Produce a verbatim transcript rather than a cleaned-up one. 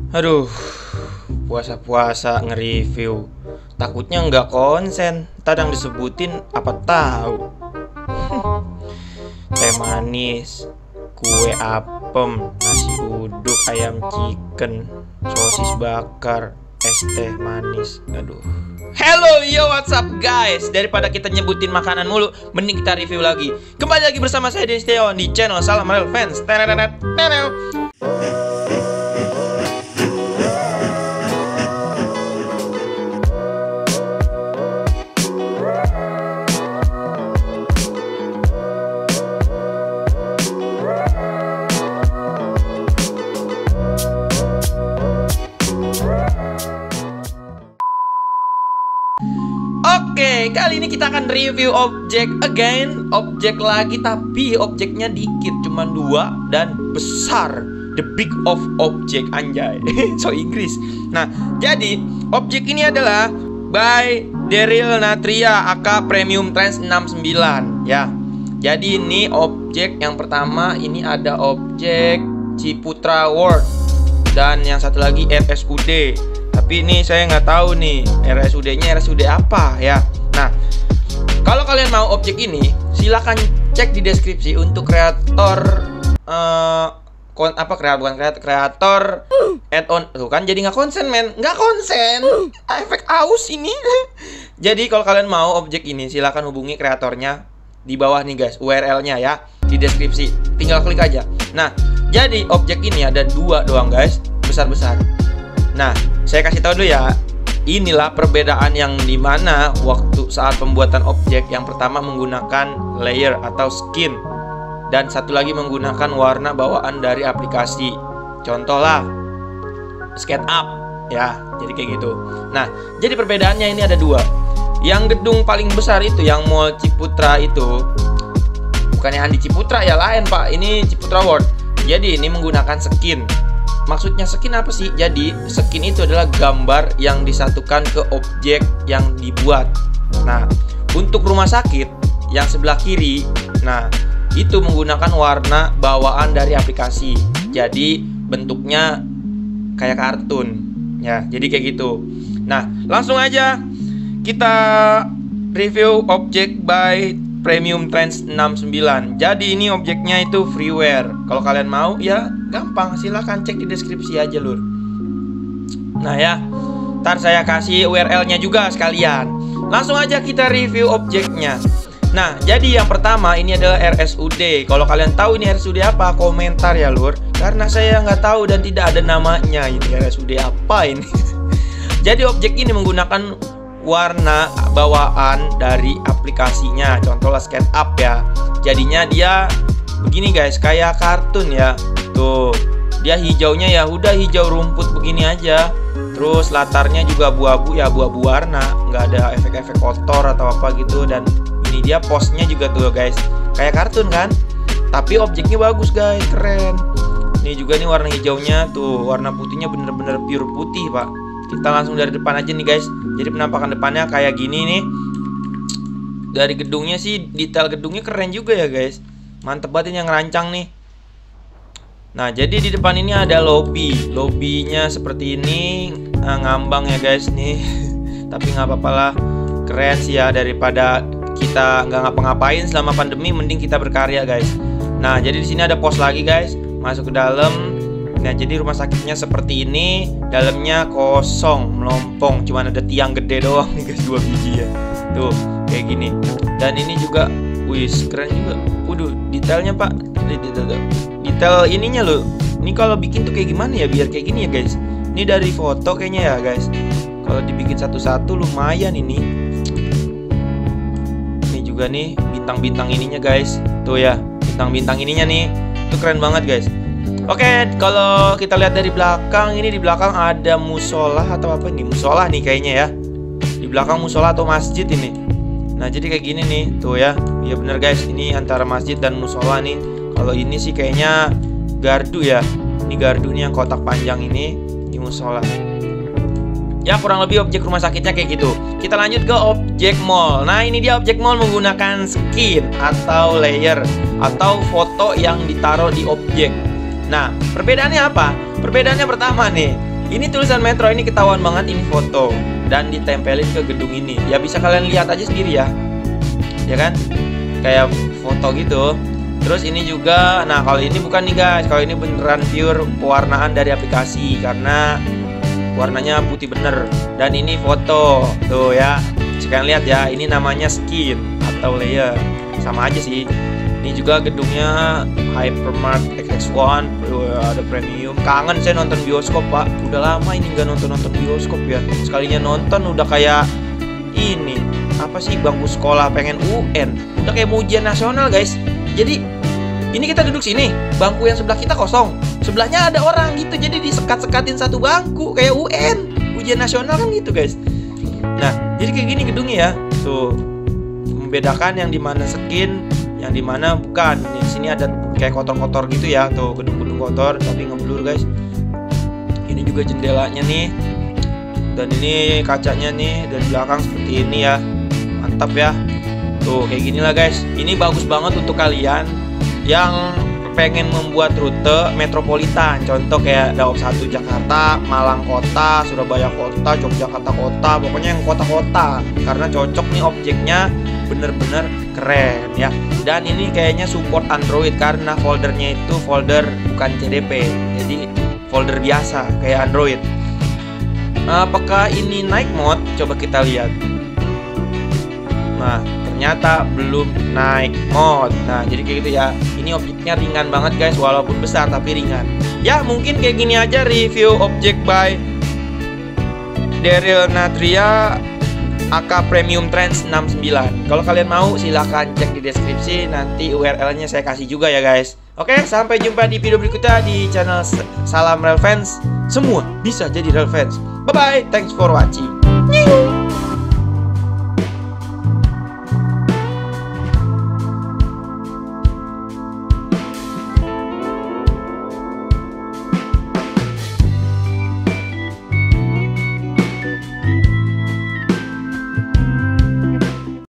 Aduh, puasa-puasa nge-review. Takutnya nggak konsen. Tadang disebutin apa tahu. Teh manis, kue apem, nasi uduk, ayam chicken, sosis bakar, es teh manis. Aduh. Hello, yo, what's up guys? Daripada kita nyebutin makanan mulu, mending kita review lagi. Kembali lagi bersama saya Dennis Teo di channel Salam Real Fans. Tenenet, tenenet. Oke, kali ini kita akan review objek again. Objek lagi, tapi objeknya dikit, cuma dua dan besar. The big of object, anjay. So Inggris. Nah, jadi objek ini adalah by Daryl Natria aka Premium Trans enam puluh sembilan ya. Jadi ini objek yang pertama, ini ada objek Ciputra World. Dan yang satu lagi R S U D. Tapi ini saya nggak tahu nih R S U D-nya R S U D apa ya. Nah, kalau kalian mau objek ini, silahkan cek di deskripsi untuk kreator uh, kon apa kreator bukan kreator kreator add-on. Tuh kan jadi nggak konsen men, nggak konsen. Efek aus ini. Jadi kalau kalian mau objek ini, silahkan hubungi kreatornya di bawah nih guys, U R L-nya ya di deskripsi. Tinggal klik aja. Nah, jadi objek ini ada dua doang guys, besar-besar. Nah, saya kasih tahu dulu ya. Inilah perbedaan yang dimana waktu saat pembuatan objek. Yang pertama menggunakan layer atau skin, dan satu lagi menggunakan warna bawaan dari aplikasi. Contoh lah SketchUp ya, jadi kayak gitu. Nah, jadi perbedaannya ini ada dua. Yang gedung paling besar itu, yang Mall Ciputra itu, bukannya Andi Ciputra ya, lain pak. Ini Ciputra World. Jadi ini menggunakan skin. Maksudnya skin apa sih? Jadi skin itu adalah gambar yang disatukan ke objek yang dibuat. Nah, untuk rumah sakit yang sebelah kiri, nah itu menggunakan warna bawaan dari aplikasi. Jadi bentuknya kayak kartun ya. Jadi kayak gitu. Nah, langsung aja kita review objek by Premium Trans enam puluh sembilan. Jadi ini objeknya itu freeware. Kalau kalian mau ya gampang, silahkan cek di deskripsi aja lur. Nah ya, ntar saya kasih U R L-nya juga sekalian. Langsung aja kita review objeknya. Nah, jadi yang pertama ini adalah R S U D. Kalau kalian tahu ini R S U D apa, komentar ya lur. Karena saya nggak tahu dan tidak ada namanya. Ini R S U D apa ini? Jadi objek ini menggunakan warna bawaan dari aplikasinya. Contohnya SketchUp ya. Jadinya dia begini guys, kayak kartun ya. Tuh, dia hijaunya ya udah hijau rumput begini aja. Terus latarnya juga abu-abu ya, abu-abu warna, nggak ada efek-efek kotor atau apa gitu. Dan ini dia posnya juga tuh guys, kayak kartun kan. Tapi objeknya bagus guys, keren. Ini juga nih warna hijaunya tuh, warna putihnya bener-bener pure putih pak. Kita langsung dari depan aja nih guys. Jadi penampakan depannya kayak gini nih. Dari gedungnya sih, detail gedungnya keren juga ya guys. Mantep banget ini yang ngerancang nih. Nah, jadi di depan ini ada lobby. Lobbynya seperti ini, nah, ngambang ya guys nih. Tapi nggak apa-apa lah, keren sih ya. Daripada kita nggak ngapa-ngapain selama pandemi, mending kita berkarya guys. Nah, jadi di sini ada pos lagi guys. Masuk ke dalam. Nah, jadi rumah sakitnya seperti ini. Dalamnya kosong, melompong. Cuman ada tiang gede doang nih guys, dua biji ya. Tuh, kayak gini. Dan ini juga, wih, keren juga. Waduh, detailnya pak. Detail, detail ininya loh. Ini kalau bikin tuh kayak gimana ya biar kayak gini ya guys. Ini dari foto kayaknya ya guys. Kalau dibikin satu-satu lumayan ini. Ini juga nih bintang-bintang ininya guys. Tuh ya, bintang-bintang ininya nih. Itu keren banget guys. Oke, kalau kita lihat dari belakang, ini di belakang ada musola atau apa ini? Musola nih kayaknya ya. Di belakang musola atau masjid ini. Nah, jadi kayak gini nih, tuh ya. Iya bener guys, ini antara masjid dan musola nih. Kalau ini sih kayaknya gardu ya. Ini gardu nih yang kotak panjang ini, di musola. Ya, kurang lebih objek rumah sakitnya kayak gitu. Kita lanjut ke objek mall. Nah, ini dia objek mall menggunakan skin atau layer atau foto yang ditaruh di objek. Nah, perbedaannya apa? Perbedaannya pertama nih, Ini tulisan Metro ini ketahuan banget, ini foto dan ditempelin ke gedung ini. Ya bisa kalian lihat aja sendiri ya. Ya kan? Kayak foto gitu. Terus ini juga, nah kalau ini bukan nih guys, kalau ini beneran pure pewarnaan dari aplikasi karena warnanya putih bener. Dan ini foto, tuh ya. Sekalian lihat ya, ini namanya skin atau layer, sama aja sih. Ini juga gedungnya Hypermart X X one, ada premium. Kangen saya nonton bioskop pak, udah lama ini nggak nonton-nonton bioskop ya. Sekalinya nonton udah kayak ini, apa sih, bangku sekolah pengen U N, udah kayak mau ujian nasional guys. Jadi ini kita duduk sini, bangku yang sebelah kita kosong, sebelahnya ada orang gitu, jadi disekat-sekatin satu bangku kayak U N, ujian nasional kan gitu guys. Nah jadi kayak gini gedungnya ya, tuh membedakan yang dimana skin, yang dimana bukan. Di sini ada kayak kotor-kotor gitu ya, tuh gedung-gedung kotor tapi ngeblur guys. Ini juga jendelanya nih, dan ini kacanya nih dari belakang seperti ini ya, mantap ya. Tuh kayak gini lah guys. Ini bagus banget untuk kalian yang pengen membuat rute metropolitan. Contoh kayak Daop satu Jakarta, Malang Kota, Surabaya Kota, Yogyakarta Kota, pokoknya yang kota-kota. Karena cocok nih objeknya, bener-bener keren ya. Dan ini kayaknya support Android karena foldernya itu folder bukan C D P, jadi folder biasa kayak Android. Apakah ini night mode? Coba kita lihat. Nah ternyata belum naik mode. Nah jadi kayak gitu ya. Ini objeknya ringan banget guys, walaupun besar tapi ringan. Ya mungkin kayak gini aja review objek by Daryl Natria A K Premium Trends enam puluh sembilan. Kalau kalian mau silahkan cek di deskripsi, nanti U R L-nya saya kasih juga ya guys. Oke, sampai jumpa di video berikutnya di channel Salam Relfans. Semua bisa jadi Relfans. Bye bye, thanks for watching.